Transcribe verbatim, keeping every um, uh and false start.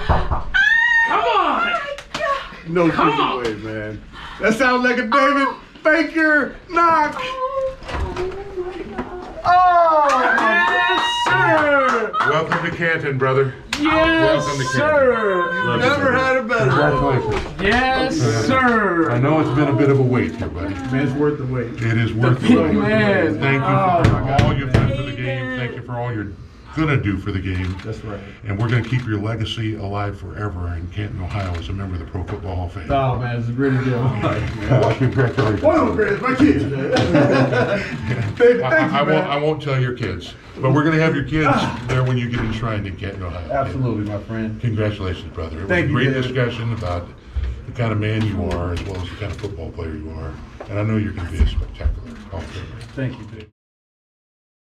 Come on! No Come freaking on. way, man. That sounds like a David Baker knock. Oh, Yes, sir! Welcome to Canton, brother. Yes, Welcome to sir! never had it better. Congratulations. Yes, sir! I know it's been a bit of a wait here, buddy. Man, it's worth the wait. It is worth big the wait. man. Thank you Oh, for my all you've done for the game. Thank you for all you're gonna do for the game. That's right. And we're gonna keep your legacy alive forever in Canton, Ohio, as a member of the Pro Football Hall of Fame. Oh, man, it's a really good. Uh, congratulations. One of the greatest, my kids, man. Thank, thank you, I, I man. won't. I won't tell your kids, but we're gonna have your kids there when you get enshrined in Canton, Ohio. Absolutely, my friend. Congratulations, brother. It Thank was you, a great David. discussion about the kind of man you are, as well as the kind of football player you are, and I know you're gonna be a spectacular Hall of Famer. Thank you, Dave.